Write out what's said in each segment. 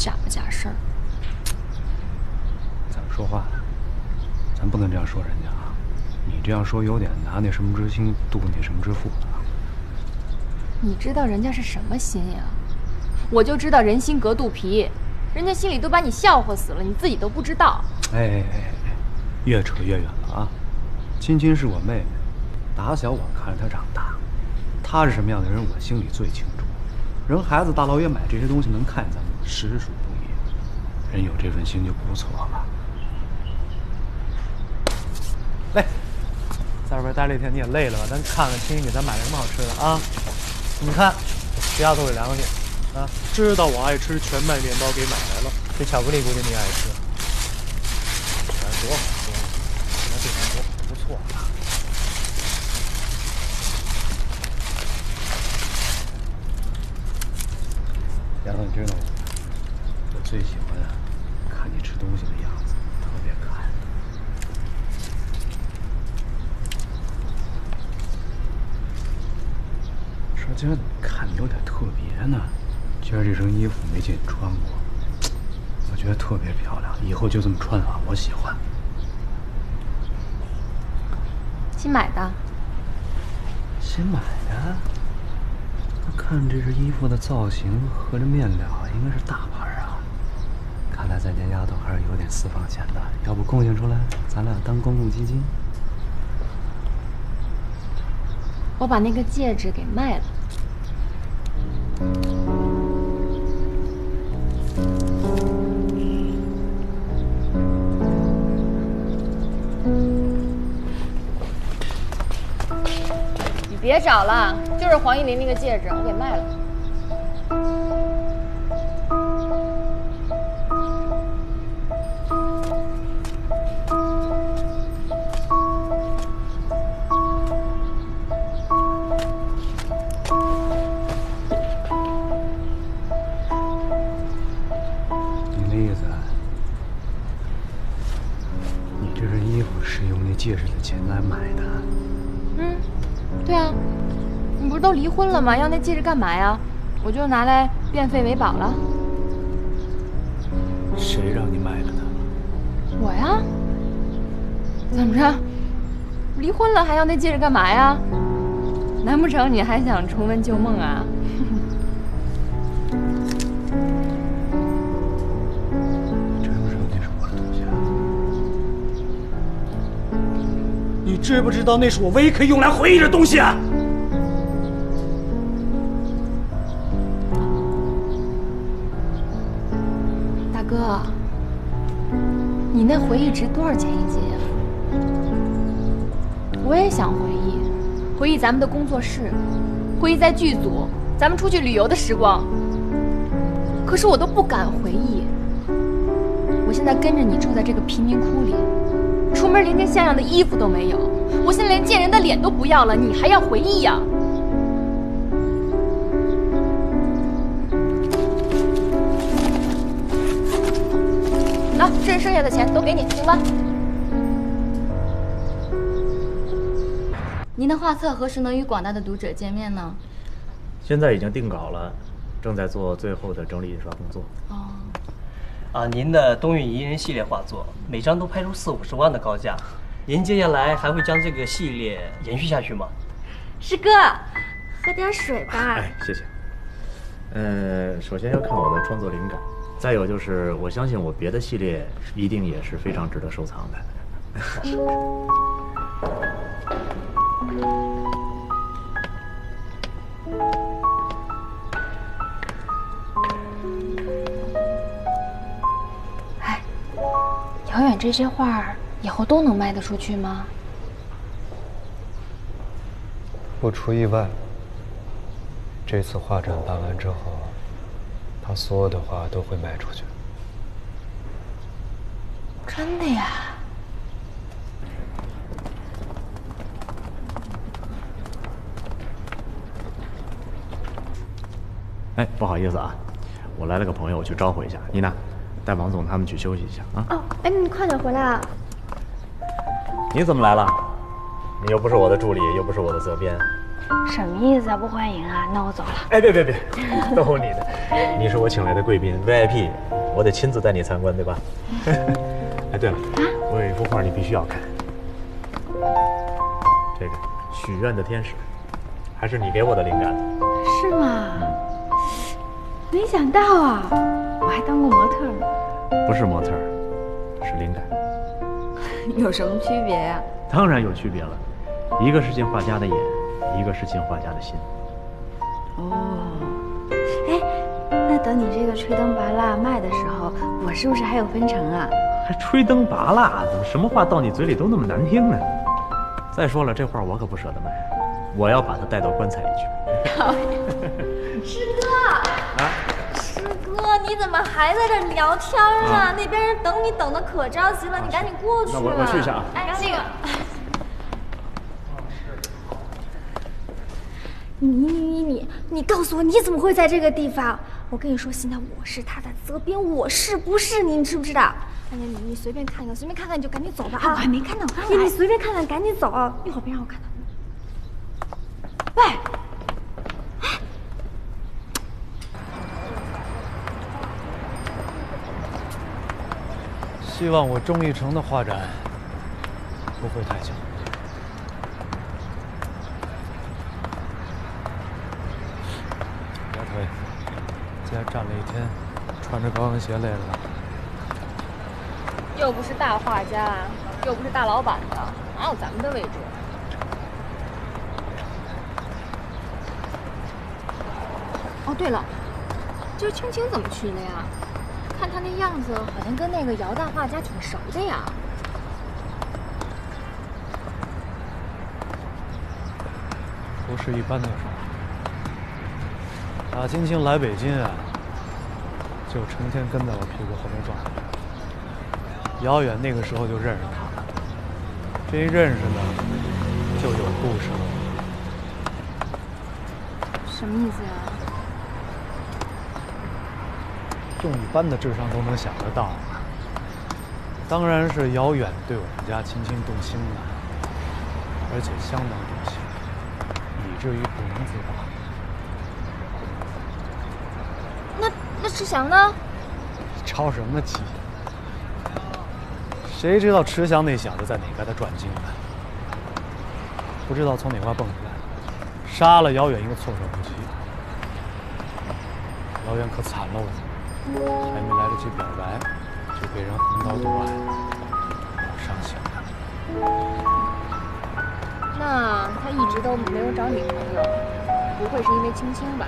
假不假事儿？ 怎么说话？咱不能这样说人家啊！你这样说有点拿那什么之心度那什么之腹的。 你知道人家是什么心呀？我就知道人心隔肚皮，人家心里都把你笑话死了，你自己都不知道。 哎，越扯越远了啊！青青是我妹妹，打小我看着她长大，她是什么样的人，我心里最清楚。人孩子大老远买这些东西能看咱们，实属不易。人有这份心就不错了。来，在外边待了一天，你也累了吧？咱看看青青给咱买了什么好吃的啊？你看，这丫头有良心啊，知道我爱吃全麦面包给买来了。这巧克力估计你也爱吃，多好喝！那这盘多不错啊。丫头，你知道吗？我最喜欢看你吃东西的样子，特别可爱。说今儿怎么看你有点特别呢？今儿这身衣服没见你穿过，我觉得特别漂亮，以后就这么穿啊，我喜欢。 新买的。 新买的？那看这身衣服的造型和这面料，应该是大牌啊。看来咱家丫头还是有点私房钱的，要不贡献出来，咱俩当公共基金。 我把那个戒指给卖了。你别找了，就是黄依林那个戒指，我给卖了。 戒指的钱来买的。 嗯，对啊，你不是都离婚了吗？要那戒指干嘛呀？我就拿来变废为宝了。 谁让你买了的？ 我呀。怎么着？离婚了还要那戒指干嘛呀？难不成你还想重温旧梦啊？ 你知不知道那是我唯一可以用来回忆的东西啊？ 大哥，你那回忆值多少钱一斤啊？我也想回忆咱们的工作室，回忆在剧组咱们出去旅游的时光。可是我都不敢回忆。我现在跟着你住在这个贫民窟里，出门连件像样的衣服都没有。我现在连见人的脸都不要了，你还要回忆呀？那这是剩下的钱，都给你，行吧？ 您的画册何时能与广大的读者见面呢？ 现在已经定稿了，正在做最后的整理印刷工作。 哦。 您的东运彝人系列画作，每张都拍出40-50万的高价。您接下来还会将这个系列延续下去吗？ 师哥，喝点水吧。 哎，谢谢。首先要看我的创作灵感，再有就是我相信我别的系列一定也是非常值得收藏的。 哎，遥远这些画以后都能卖得出去吗？ 不出意外，这次画展办完之后，他所有的画都会卖出去。 真的呀？ 哎，不好意思啊，我来了个朋友，我去招呼一下。你呢？带王总他们去休息一下啊。 哦，哎，你快点回来啊！ 你怎么来了？你又不是我的助理，又不是我的责编， 什么意思啊？不欢迎啊？那我走了。 哎，别，逗你的，你是我请来的贵宾 VIP， 我得亲自带你参观，对吧？哎，对了，我有一幅画你必须要看，这个许愿的天使，还是你给我的灵感。 是吗？没想到啊，我还当过模特呢。 不是模特，是灵感。 有什么区别呀？ 当然有区别了，一个是进画家的眼，一个是进画家的心。 哦，哎，那等你这个吹灯拔蜡卖的时候，我是不是还有分成啊？ 还吹灯拔蜡，怎么什么话到你嘴里都那么难听呢？再说了，这画我可不舍得卖，我要把它带到棺材里去。 师哥，师哥，你怎么还在这聊天啊？那边人等你等的可着急了，你赶紧过去。 那我去一下啊。 哎， 这个。你告诉我，你怎么会在这个地方？我跟你说，现在我是他的责编，我是不是你知不知道？哎呀，你随便看看，随便看看你就赶紧走吧啊！我还没看到，你随便看看，赶紧走，一会儿别让我看到。喂， 希望我钟义成的画展不会太久。腿，今天站了一天，穿着高跟鞋累了吧？ 又不是大画家，又不是大老板的，哪有咱们的位置？哦，对了，今儿青青怎么去了呀？看他那样子，好像跟那个姚大画家挺熟的呀。 不是一般的熟。打青青来北京啊，就成天跟在我屁股后面转。姚远那个时候就认识他，这一认识呢，就有故事了。 什么意思呀？ 用一般的智商都能想得到，当然是姚远对我们家青青动心了，而且相当动心，以至于不能自拔。 那池翔呢？ 着什么急？谁知道池翔那小子在哪旮瘩转经呢？不知道从哪块蹦出来，杀了姚远一个措手不及。姚远可惨了我，还没来得及表白，就被人横刀夺爱，好伤心啊！ 那他一直都没有找女朋友，不会是因为青青吧？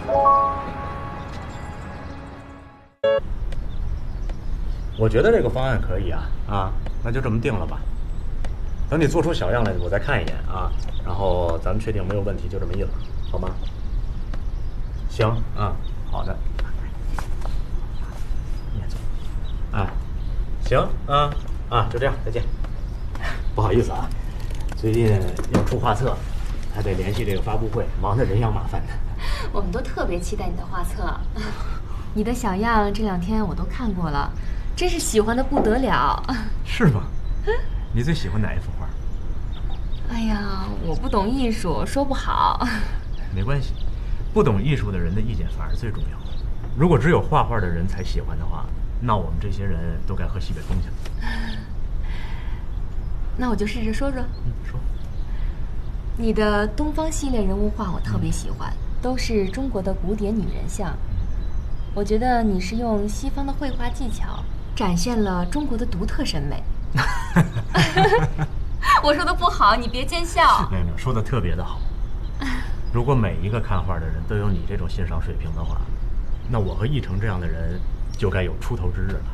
我觉得这个方案可以啊，那就这么定了吧。等你做出小样来，我再看一眼啊，然后咱们确定没有问题，就这么印了，好吗？行啊，好的。你也走。啊，行啊，就这样，再见。不好意思啊，最近要出画册，还得联系这个发布会，忙得人仰马翻的。 我们都特别期待你的画册，你的小样这2天我都看过了。真是喜欢的不得了。 是吗？你最喜欢哪一幅画？ 哎呀，我不懂艺术，说不好。 没关系，不懂艺术的人的意见反而最重要。如果只有画画的人才喜欢的话，那我们这些人都该喝西北风去了。 那我就试着说说。 说。 你的东方系列人物画我特别喜欢，都是中国的古典女人像。我觉得你是用西方的绘画技巧展现了中国的独特审美。我说的不好，你别见笑。 没有，说的特别的好。如果每一个看画的人都有你这种欣赏水平的话，那我和奕成这样的人就该有出头之日了。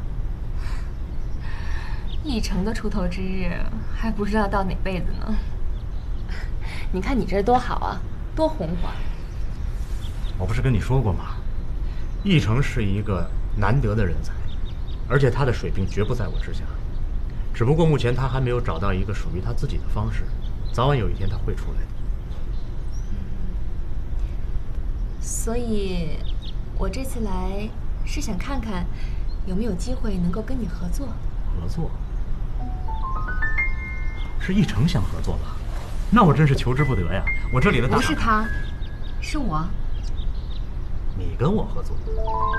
奕成的出头之日还不知道到哪辈子呢。你看你这多好啊，多红火。 我不是跟你说过吗？奕成是一个难得的人才，而且他的水平绝不在我之下。只不过目前他还没有找到一个属于他自己的方式，早晚有一天他会出来的。 所以，我这次来是想看看有没有机会能够跟你合作。 合作？是奕成想合作吧？ 那我真是求之不得呀！我这里的大不是他，是我。 你跟我合作，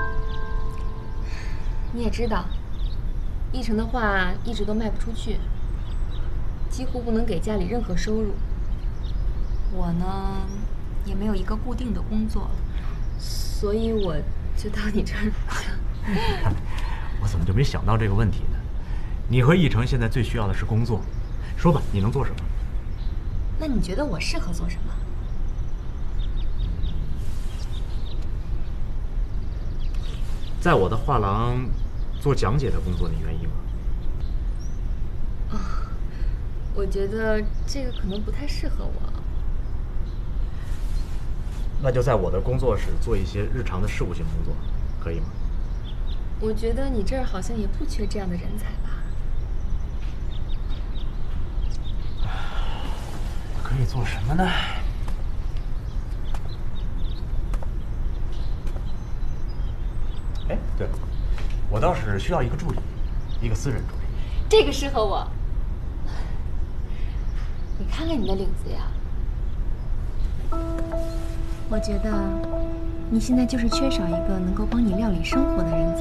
你也知道，奕成的画一直都卖不出去，几乎不能给家里任何收入。我呢，也没有一个固定的工作，所以我就到你这儿。 你看，我怎么就没想到这个问题呢？你和奕成现在最需要的是工作，说吧，你能做什么？ 那你觉得我适合做什么？ 在我的画廊做讲解的工作，你愿意吗？ 我觉得这个可能不太适合我。 那就在我的工作室做一些日常的事务性工作，可以吗？ 我觉得你这儿好像也不缺这样的人才吧？ 可以做什么呢？哎，对了，我倒是需要一个助理，一个私人助理。 这个适合我。你看看你的领子呀。我觉得你现在就是缺少一个能够帮你料理生活的人才。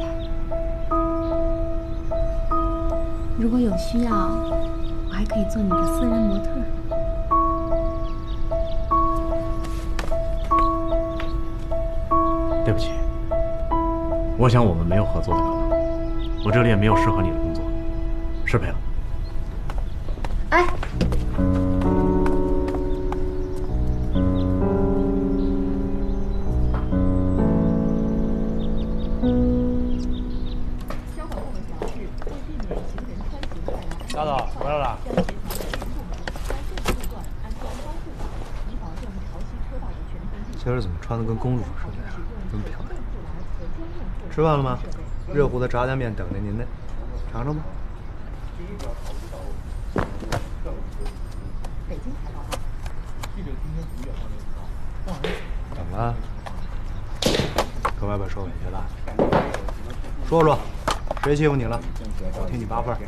如果有需要，我还可以做你的私人模特。 对不起，我想我们没有合作的可能，我这里也没有适合你的工作，失陪了。 哎， 大嫂回来了。今儿怎么穿的跟公主似的呀？真漂亮。吃饭了吗？热乎的炸酱面等着您呢，尝尝吧。怎么了？搁外边受委屈了？说说，谁欺负你了？我听你八份。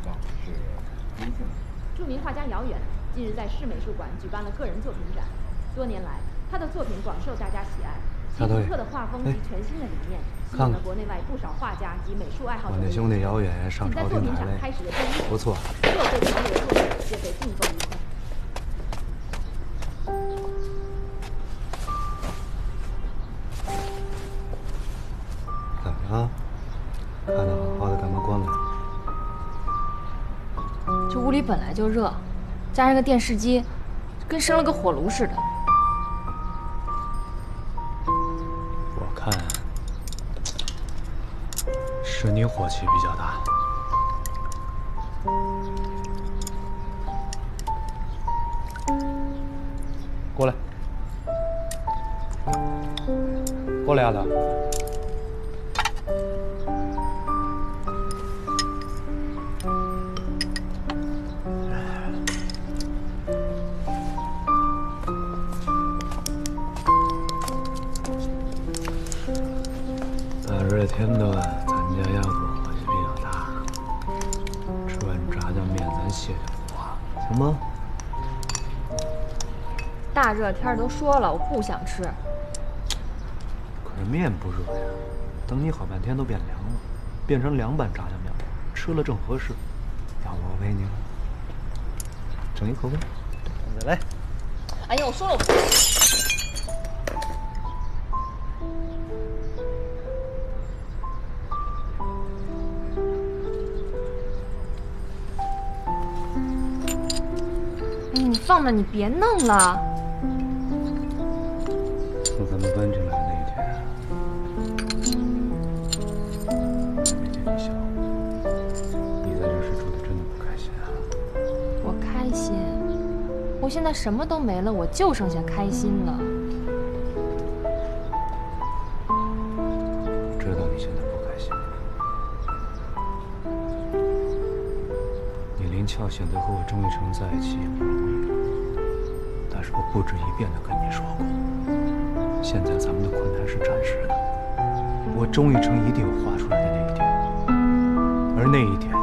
著名画家姚远近日在市美术馆举办了个人作品展，多年来，他的作品广受大家喜爱，其独特的画风及全新的理念，吸引了国内外不少画家及美术爱好者。 我那兄弟姚远上朝廷台嘞，不错。 所有被参与的作品皆被尽奉一空。 怎么了？看得好好的，干嘛关了？ 这屋里本来就热，加上个电视机，跟生了个火炉似的。 我看是你火气比较大。过来，过来，丫头。这天段咱家丫头火气比较大，吃完炸酱面咱歇歇不啊，行吗？ 大热天都说了，我不想吃。 可是面不热呀，等你好半天都变凉了，变成凉拌炸酱面了，吃了正合适。要不我喂你了，整一口呗。再来。 哎呀，我说了我不吃。放那，你别弄了。 从咱们搬进来的那一天，没见你笑，你在这时住的真的不开心啊？ 我开心，我现在什么都没了，我就剩下开心了。 我知道你现在不开心。你林俏选择和我钟玉成在一起也不容易。但是我不止一遍地跟你说过，现在咱们的困难是暂时的，我钟玉成一定有画出来的那一天，而那一天